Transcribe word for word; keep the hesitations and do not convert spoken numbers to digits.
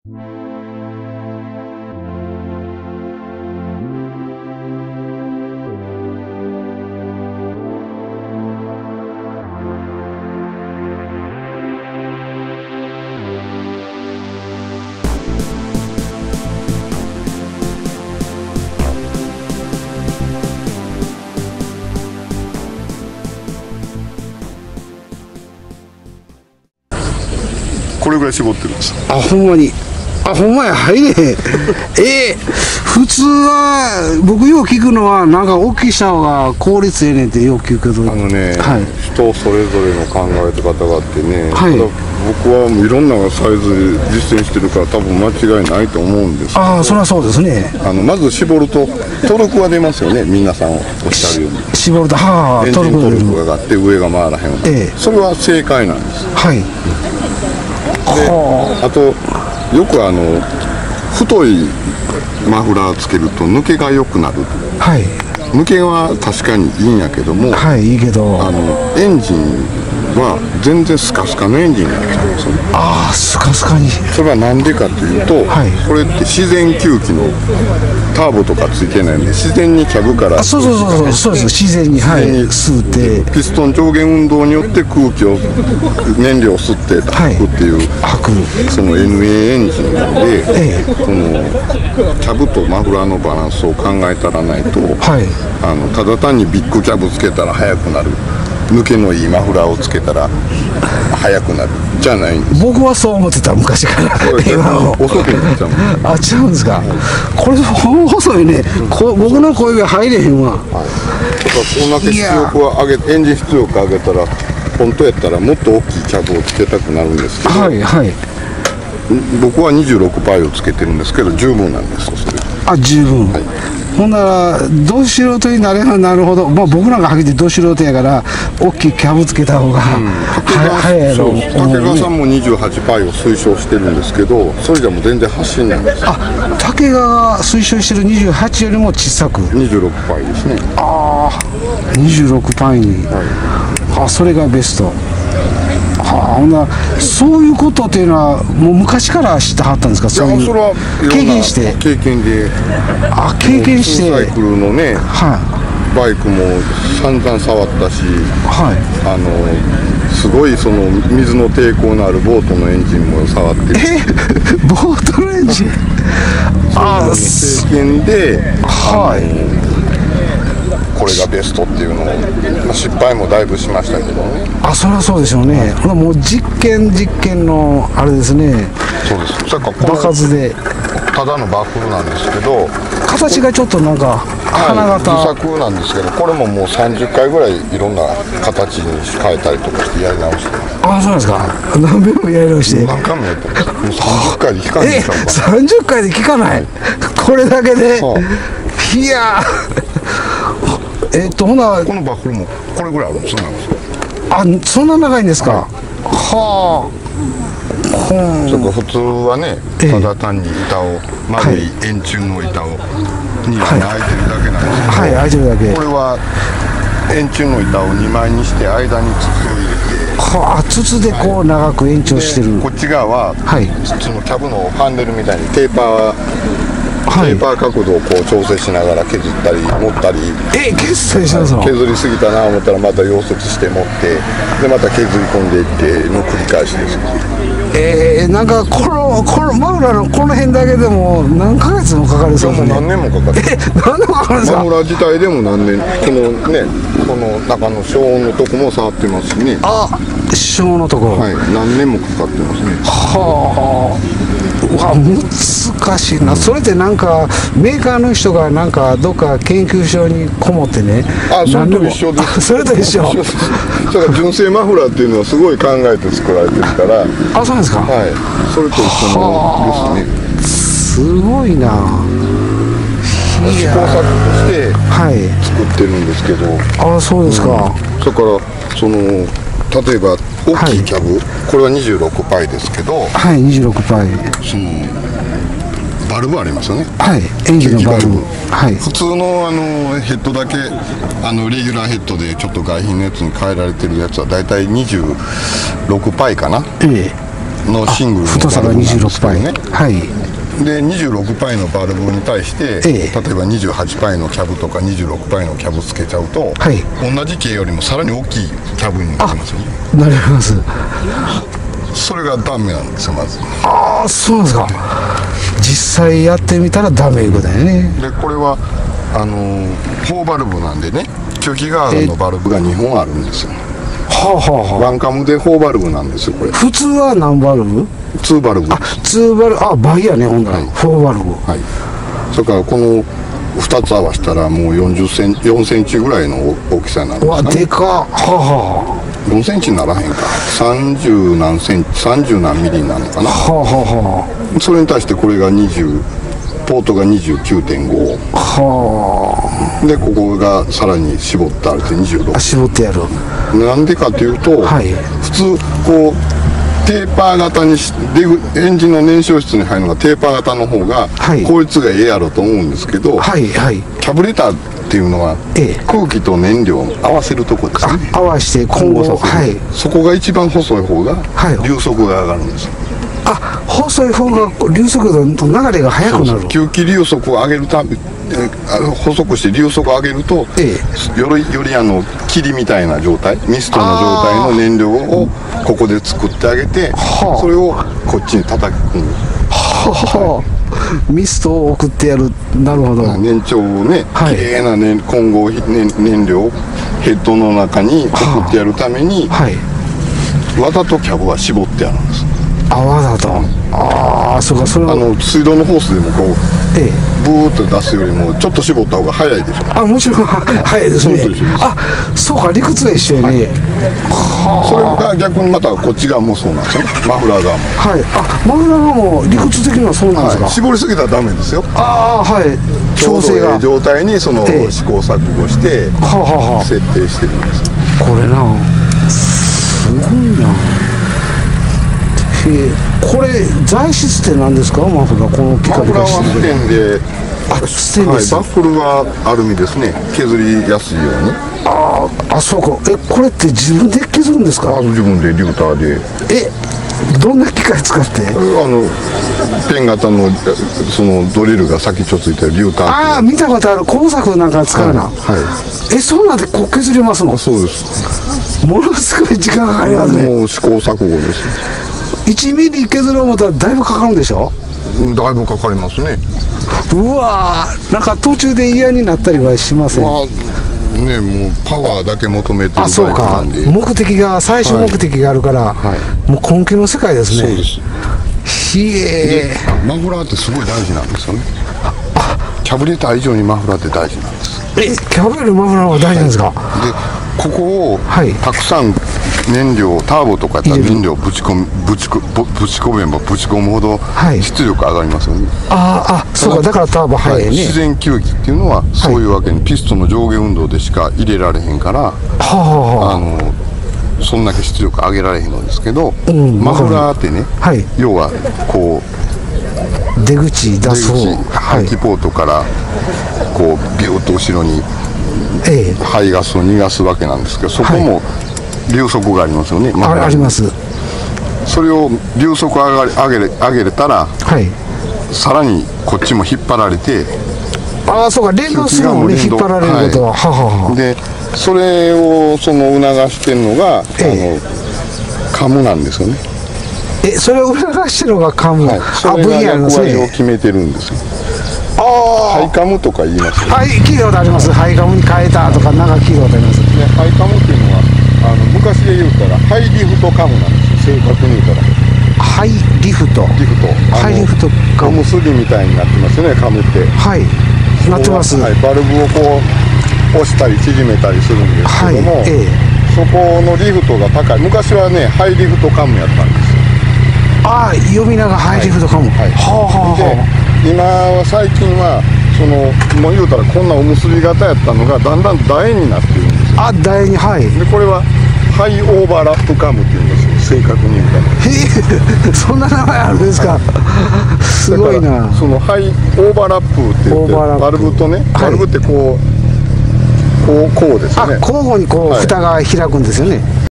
これぐらい絞ってるんです。 あ、ほんまに。あ、ほんまや、入れへん。ええ普通は、僕よう聞くのは、なんか大きいした方が効率ええねんってよく聞くけど。 あのね、 はい、 人それぞれの考え方があってね、 はい、 ただ僕はもういろんなサイズ実践してるから多分間違いないと思うんですけど。 ああ、そりゃそうですね。 あのまず絞るとトルクは出ますよね、皆さんおっしゃるように。 絞ると、はあ、 エンジントルクがあって上が回らへん、 ええ、 それは正解なんです。 はい。 で、あとよくあの太いマフラーつけると抜けが良くなる。 はい。 抜けは確かにいいんやけども、 はい、いいけど、 あのエンジンは全然スカスカのエンジンになっちゃうんですよね。 ああ、スカスカに。 それは何でかというと、 はい、 これって自然吸気のターボとかついてないんで、自然にキャブからあ、そうそうそうそう、そうです、自然に、はい、吸って、 ピストン上下運動によって空気を燃料を吸って吐くっていう、はい、 吐くその エヌエー エンジンなので、 ええ、 そのキャブとマフラーのバランスを考えたらないと、 はい、 あのただ単にビッグキャブつけたら速くなる、抜けのいいマフラーをつけたら速くなるじゃないんです。 僕はそう思ってた、昔から今の遅くなっちゃう。 あ、違うんですか。これ細いね、こ僕の小指入れへんわ。はい、 だからこんだけ出力を上げエンジン出力上げたら本当やったらもっと大きいキャブをつけたくなるんですけど、 はいはい、 僕は にじゅうろくパイ をつけてるんですけど十分なんです。それあ、十分、はい、ほんならど素人になればなるほど、まあ、僕なんかはっきりど素人やから大きいキャブつけた方が、うん、早いやろ。 竹川さんも にじゅうはちパイ を推奨してるんですけど、それじゃもう全然発進なんです。 あ、竹川が推奨してるにじゅうはちよりも小さくにじゅうろくパイですね。 ああ、にじゅうろくパイに、はい、あ、それがベスト。はあ、ほんなそういうことっていうのはもう昔から知ってはったんですか。そういういや、それは経験して経験で、 あ、経験して、 サイクルのね、はい、バイクも散々触ったし、はい、あのすごいその水の抵抗のあるボートのエンジンも触ってる。 えボートのエンジンああ、経験で、はい、これがベストっていうのを、まあ、失敗もだいぶしましたけどね。 あ、そりゃそうでしょうね。ほらもう実験実験のあれですね。 そうです。それから場数でただのバッフルなんですけど、 形がちょっとなんか花形、 はい、自作なんですけど、これももうさんじゅっかいぐらいいろんな形に変えたりとかしてやり直して。ああ、そうなんですか。何遍もやり直して。 何回もやってます。もうさんじゅっかいで効かないでしょうか。 え、さんじゅっかいで効かない、はい、これだけで、はあ、いやえっとほなこのバッフルもこれぐらいあるんですよ。 あ、そんな長いんですか。はあ、 うん、そこ普通はね、ただ単に板を丸い円柱の板をにまい開いてるだけなんですけど、 はい、開いてるだけ。 これは円柱の板をにまいにして間に筒を入れて、 はあ、筒でこう長く延長してる。 こっち側は、はい、そのキャブのファンネルみたいにテーパーはい、テーパー角度をこう調整しながら削ったり持ったり、 え、削ったりしますの？ 削りすぎたなと思ったらまた溶接して持ってでまた削り込んでいっての繰り返しです。 えー、なんかこのこのマフラーのこの辺だけでも何ヶ月もかかるそうですね。 何年もかかる。 え、何年もかかるんですか。 マフラー自体でも何年、このね、この中の消音のとこも触ってますしね。 あ、消音のところ。 はい、何年もかかってますね。 はあ。うわ、難しいな。それってなんかメーカーの人がなんかどっか研究所にこもってね。 あ、それと一緒です。 それと一緒。 だから純正マフラーっていうのはすごい考えて作られてるから。 あ、そうですか。 はい。それと一緒ですね。 すごいな。 試行錯誤して作ってるんですけど。 はい、あ、そうですか。うん、 だからその例えば大きいキャブ、はい、これはにじゅうろくパイですけど、 はい、にじゅうろくパイ。 そのバルブありますよね。 はい、エンジンのバルブ。はい。 普通のあのヘッドだけあのレギュラーヘッドでちょっと外品のやつに変えられてるやつはだいたいにじゅうろくパイかな。ええ。 のシングルの太さがにじゅうろくパイね。はい。 でにじゅうろくパイのバルブに対して、ええ、例えばにじゅうはちパイのキャブとかにじゅうろくパイのキャブつけちゃうと、はい、同じ径よりもさらに大きいキャブになりますよね。 なります。 それがダメなんですよ、まず。 ああ、そうなんですか。実際やってみたらダメいうことだよね。 でこれはあのフォーバルブなんでね、吸気ガードのバルブがにほんあるんですよ。はあはあはあ、ワンカムでフォーバルブなんですよ、これ。 普通は何バルブ？ ツーバルブ。 あ、ツーバルブ、あ、倍やね、ほんなら、はい、フォーバルブ。 はい。それからこのふたつ合わせたらもうよんじゅっセンチ、よんセンチぐらいの大きさになるんですかね。 わ、でかっ。はあはあ。よんセンチにならへんか。さんじゅうなんセンチ、さんじゅうなんミリになるのかな。はあはあ。それに対してこれがにじゅう、ポートが にじゅうきゅうてんご。はあ。でここがさらに絞ってあるってにじゅうろく。 あ、絞ってやる。 なんでかというと、はい、普通こうテーパー型にしエンジンの燃焼室に入るのがテーパー型の方が効率がええやろと思うんですけど、はいはい、キャブレターっていうのは空気と燃料を合わせるとこですね。 合わせて混合させる、はい、 そこが一番細い方が流速が上がるんです。 あ、細い方が流速の流れが速くなる。 そうそう、吸気流速を上げるため、細くして流速を上げると、ええ、よりよりあの霧みたいな状態、ミストの状態の燃料をここで作ってあげて、それをこっちに叩き込む。はあ、ミストを送ってやる。なるほど。 燃焼をね、はい、きれいな、ね、混合燃, 燃料をヘッドの中に送ってやるために、はい、わざとキャブは絞ってあるんです。 あ、わざと。ああ、そうか、それはあの水道のホースでもこう、ええ、ブーッと出すよりもちょっと絞った方が早いでしょ。 あ、もちろん早いですね。あ、そうか、理屈は一緒やね。 はい、それが逆にまたこっち側もそうなんですよ、マフラー側も。 はい。あ、マフラー側も理屈的にはそうなんですか。はい、 絞りすぎたらダメですよ。 ああ、はい。 調整が状態にその試行錯誤して設定してるんです。 これな、すごいな。えー、これ材質って何ですか、マフラー。このピカピカしてる。 マフラーはステンで、 あ、ステンです。 はい、バッフルはアルミですね、削りやすいように。 ああ、そうか。え、これって自分で削るんですか。 あ、自分でリューターで。 え、どんな機械使って。あのペン型のそのドリルが先っちょついてるリューター。 ああ、見たことある。工作なんか使うな。はい、はい、え、そうなんでこう削れますの。 そうです。 ものすごい時間かかりますね。 もう試行錯誤です。 いちミリ削ろう思ったらだいぶかかるんでしょ。 だいぶかかりますね。 うわー、なんか途中で嫌になったりはしません。まあね、もうパワーだけ求めてるバイクなんで。 あ、そうか。目的が最終目的があるから、はいはい、もう根気の世界ですね。 そうです。 ひえー。マフラーってすごい大事なんですよね。キャブレター以上にマフラーって大事なんです。 え、キャブレのマフラーは大事なんですか。はい、 でここをたくさん燃料、ターボとかやったら燃料ぶち込むぶちこぶち込めばぶち込むほど出力上がりますよね。 はい、ああ、そうか。だからターボ速いね。はい、 自然吸気っていうのはそういうわけに、はい、ピストンの上下運動でしか入れられへんから、はあはあ、あのそんだけ出力上げられへんのですけど、うん、マフラーってね、はい、要はこう出口出す方、 排気ポートからこうビューッと後ろに排ガスを逃がすわけなんですけど、そこも流速がありますよね。 はい、あ, あります。 それを流速上げ上げ上げれたら、はい、さらにこっちも引っ張られて、 ああ、そうか、連動するのもね、引っ張られることは、はい、ははは。 でそれをその促してるのが、ええ、あのカムなんですよね。 え、それを促してるのがカム。はい、 それが役割を決めてるんですよ。ああ、ハイカムとか言いますよね。 はい、聞いたことあります。ハイカムに変えたとか、なんか聞いたことあります。 ね、ハイカムっていうのはあの昔で言うたらハイリフトカムなんですよ、正確に言うたら。 ハイリフト。 リフト。 ハイリフトカム。おむすびみたいになってますよね、カムって。 はい。なってます。 はい、バルブをこう押したり縮めたりするんですけども、はい、ええ、そこのリフトが高い。昔はね、ハイリフトカムやったんですよ。 ああ、呼び名がハイリフトカム。はい。はあはあ。 で今は最近はそのもう言うたらこんなおむすび型やったのがだんだん楕円になってるんですよ。 あ、楕円に、はい。 でこれはハイオーバーラップカムっていうんですよ、正確に言うたら。 へえ、そんな名前あるんですか。すごいな。 そのハイオーバーラップって言ってバルブとね、バルブってこう、はい、こうこうですよね。 あ、交互にこう、はい、蓋が開くんですよね。